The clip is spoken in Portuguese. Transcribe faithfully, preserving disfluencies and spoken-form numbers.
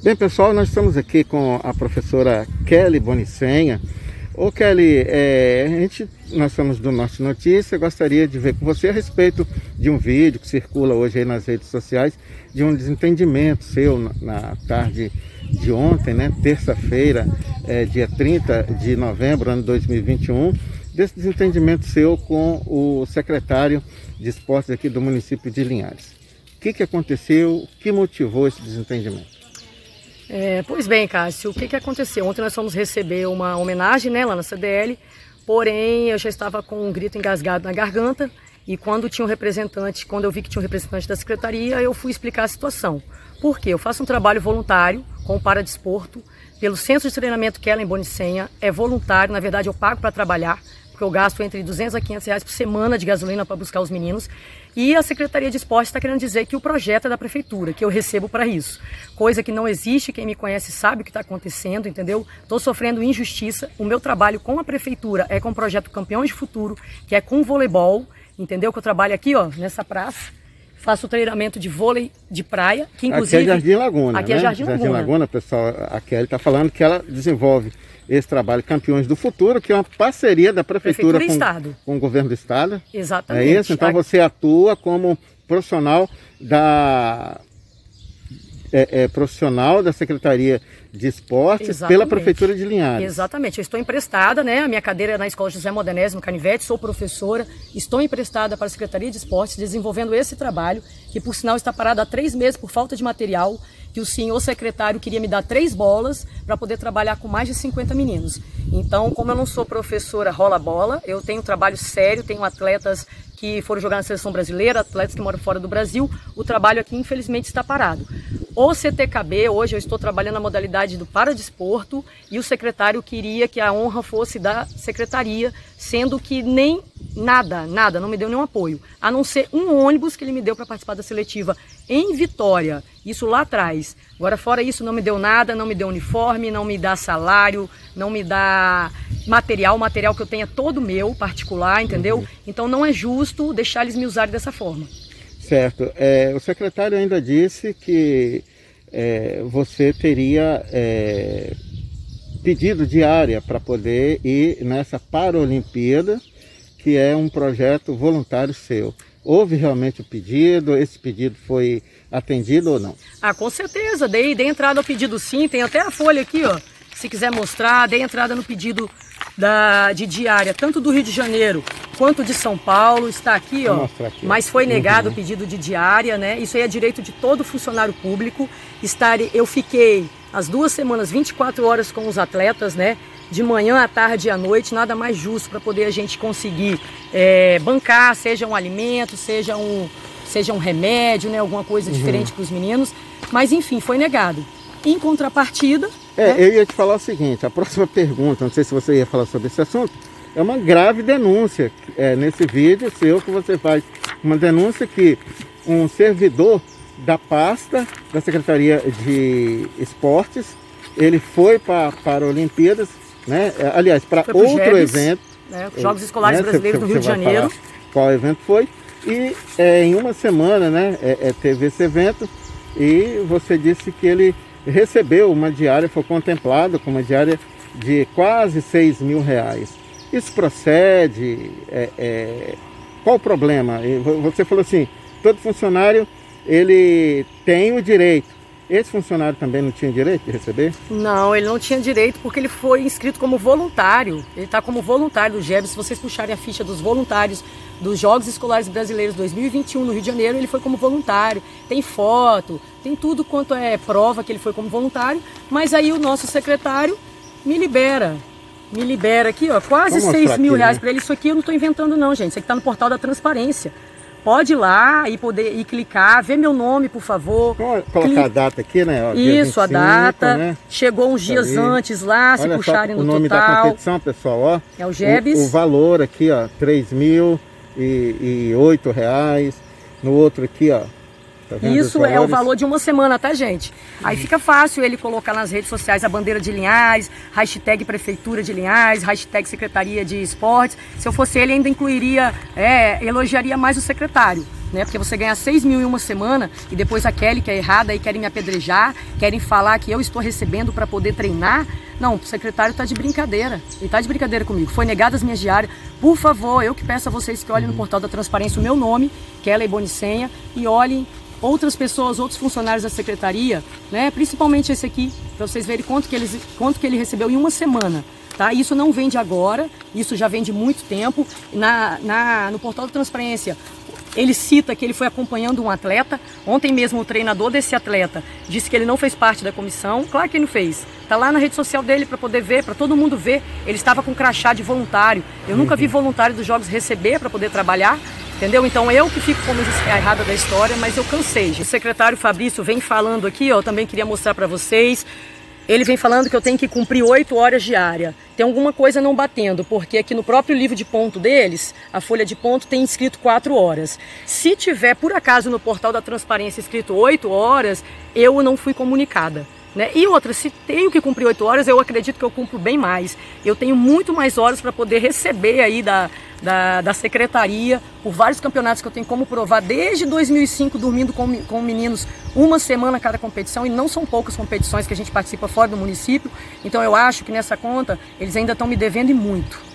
Bem, pessoal, nós estamos aqui com a professora Kelly Bonissenha. Ô Kelly, é, a gente, nós somos do Norte Notícia, gostaria de ver com você a respeito de um vídeo que circula hoje aí nas redes sociais, de um desentendimento seu na, na tarde de ontem, né, terça-feira, é, dia trinta de novembro, ano dois mil e vinte e um, desse desentendimento seu com o secretário de esportes aqui do município de Linhares. O que, que aconteceu, o que motivou esse desentendimento? É, pois bem, Cássio, o que, que aconteceu? Ontem nós fomos receber uma homenagem, né, lá na C D L, porém eu já estava com um grito engasgado na garganta e quando tinha um representante, quando eu vi que tinha um representante da secretaria, eu fui explicar a situação. Por quê? Eu faço um trabalho voluntário com o Paradesporto, pelo Centro de Treinamento Kelly Bonissenha, é voluntário, na verdade eu pago para trabalhar, porque eu gasto entre duzentos a quinhentos reais por semana de gasolina para buscar os meninos. E a Secretaria de Esporte está querendo dizer que o projeto é da Prefeitura, que eu recebo para isso. Coisa que não existe, quem me conhece sabe o que está acontecendo, entendeu? Estou sofrendo injustiça. O meu trabalho com a Prefeitura é com o projeto Campeões de Futuro, que é com voleibol, entendeu? Que eu trabalho aqui, ó, nessa praça. Faço treinamento de vôlei de praia, que inclusive... Aqui é Jardim Laguna, Aqui né? é Jardim, Jardim Laguna. Laguna, pessoal, a Kelly está falando que ela desenvolve esse trabalho Campeões do Futuro, que é uma parceria da Prefeitura, Prefeitura e com, Estado. com o Governo do Estado. Exatamente. É isso? Então a... você atua como profissional da... É, é, profissional da Secretaria de Esportes. Exatamente. Pela Prefeitura de Linhares. Exatamente, eu estou emprestada, né? A minha cadeira é na Escola José Modenésio, no Canivete, sou professora, estou emprestada para a Secretaria de Esportes, desenvolvendo esse trabalho, que por sinal está parado há três meses por falta de material, que o senhor secretário queria me dar três bolas para poder trabalhar com mais de cinquenta meninos. Então, como eu não sou professora rola-bola, eu tenho um trabalho sério, tenho atletas que foram jogar na seleção brasileira, atletas que moram fora do Brasil, o trabalho aqui infelizmente está parado. O C T K B, hoje eu estou trabalhando na modalidade do Paradesporto e o secretário queria que a honra fosse da secretaria, sendo que nem nada, nada, não me deu nenhum apoio, a não ser um ônibus que ele me deu para participar da seletiva em Vitória, isso lá atrás. Agora fora isso não me deu nada, não me deu uniforme, não me dá salário, não me dá material, material que eu tenha todo meu, particular, entendeu? Uhum. Então não é justo deixar eles me usarem dessa forma. Certo. É, o secretário ainda disse que é, você teria é, pedido de área para poder ir nessa Paralimpíada, que é um projeto voluntário seu. Houve realmente o pedido? Esse pedido foi atendido ou não? Ah, com certeza. Dei, dei entrada ao pedido sim. Tem até a folha aqui, ó. Se quiser mostrar, dei entrada no pedido da, de diária, tanto do Rio de Janeiro quanto de São Paulo. Está aqui, ó. Aqui, mas foi negado uhum. o pedido de diária, né? Isso aí é direito de todo funcionário público. Estar, eu fiquei as duas semanas, vinte e quatro horas com os atletas, né? De manhã, à tarde e à noite, nada mais justo para poder a gente conseguir é, bancar, seja um alimento, seja um, seja um remédio, né, alguma coisa uhum. diferente para os meninos. Mas enfim, foi negado. Em contrapartida... É, né? Eu ia te falar o seguinte, a próxima pergunta, não sei se você ia falar sobre esse assunto, é uma grave denúncia é, nesse vídeo seu que você faz. Uma denúncia que um servidor da pasta da Secretaria de Esportes, ele foi para para Olimpíadas, né? Aliás, para outro Gebs, evento, né? Jogos Escolares né? Brasileiros do Rio de Janeiro. Qual evento foi? E é, em uma semana, né? É, é, teve esse evento e você disse que ele recebeu uma diária, foi contemplado com uma diária de quase seis mil reais. Isso procede? É, é, qual o problema? Você falou assim, todo funcionário ele tem o direito. Esse funcionário também não tinha direito de receber? Não, ele não tinha direito porque ele foi inscrito como voluntário. Ele está como voluntário do Gebs. Se vocês puxarem a ficha dos voluntários dos Jogos Escolares Brasileiros dois mil e vinte e um no Rio de Janeiro, ele foi como voluntário. Tem foto, tem tudo quanto é prova que ele foi como voluntário. Mas aí o nosso secretário me libera. Me libera aqui, ó, quase seis mil reais para ele. Isso aqui eu não estou inventando não, gente. Isso aqui está no portal da transparência. Pode ir lá e poder ir clicar, ver meu nome, por favor. Colocar Clique. a data aqui, né? Ó, Isso, vinte e cinco, a data. Né? Chegou uns dias ali. Antes lá, se Olha puxarem no total. O nome total. Da competição, pessoal, ó. É o Gebs. O, o valor aqui, ó, três mil e oito reais. No outro aqui, ó, Tá vendo Isso é o valor de uma semana, tá, gente? Aí fica fácil ele colocar nas redes sociais a bandeira de Linhares, hashtag Prefeitura de Linhares, hashtag Secretaria de Esportes. Se eu fosse ele, ainda incluiria, é, elogiaria mais o secretário, né? Porque você ganha seis mil em uma semana e depois a Kelly, que é errada, aí querem me apedrejar, querem falar que eu estou recebendo para poder treinar. Não, o secretário está de brincadeira, ele está de brincadeira comigo. Foi negado as minhas diárias. Por favor, eu que peço a vocês que olhem no portal da transparência o meu nome, Kelly Bonicenha, e olhem outras pessoas, outros funcionários da secretaria, né? Principalmente esse aqui, para vocês verem quanto que, eles, quanto que ele recebeu em uma semana. Tá? Isso não vem de agora, isso já vem de muito tempo. Na, na, no portal da transparência, ele cita que ele foi acompanhando um atleta. Ontem mesmo o treinador desse atleta disse que ele não fez parte da comissão. Claro que ele não fez. Está lá na rede social dele para poder ver, para todo mundo ver. Ele estava com crachá de voluntário. Eu nunca vi voluntário dos Jogos receber para poder trabalhar. Entendeu? Então eu que fico como a errada da história, mas eu cansei. O secretário Fabrício vem falando aqui, ó, eu também queria mostrar para vocês. Ele vem falando que eu tenho que cumprir oito horas diárias. Tem alguma coisa não batendo, porque aqui no próprio livro de ponto deles, a folha de ponto tem escrito quatro horas. Se tiver, por acaso, no portal da transparência escrito oito horas, eu não fui comunicada. Né? E outra, se tenho que cumprir oito horas, eu acredito que eu cumpro bem mais. Eu tenho muito mais horas para poder receber aí da, da, da secretaria, por vários campeonatos que eu tenho como provar, desde dois mil e cinco, dormindo com, com meninos uma semana a cada competição, e não são poucas competições que a gente participa fora do município. Então eu acho que nessa conta, eles ainda estão me devendo e muito.